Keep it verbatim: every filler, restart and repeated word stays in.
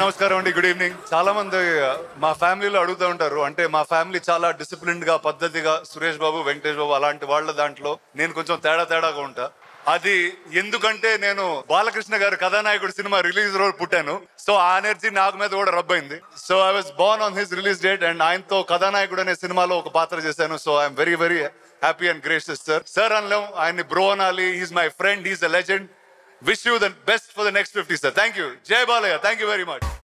నమస్కారం అండి, good evening. చాలా మంది మా ఫ్యామిలీలో అడుగుతూ ఉంటారు, అంటే మా ఫ్యామిలీ చాలా డిసిప్లిన్డ్ గా పద్ధతిగా, సురేష్ బాబు, వెంకటేష్ బాబు అలాంటి వాళ్ళ దాంట్లో నేను కొంచెం తేడా తేడాగా ఉంటా. అది ఎందుకంటే నేను బాలకృష్ణ గారు కథానాయకుడు సినిమా రిలీజ్ రోజు పుట్టాను. సో ఆ ఎనర్జీ నాకు మీద కూడా రబ్ అయింది. So I was born on his release date and ఆయనతో కథానాయకుడు అనే సినిమాలో ఒక పాత్ర చేశాను. So I'm very very happy and gracious sir. Sir అనలేం, ఆయన్ని బ్రో అనాలి. He's my friend, he's a legend. Wish you the best for the next fifty, sir. Thank you. Jai Balaya. Thank you very much.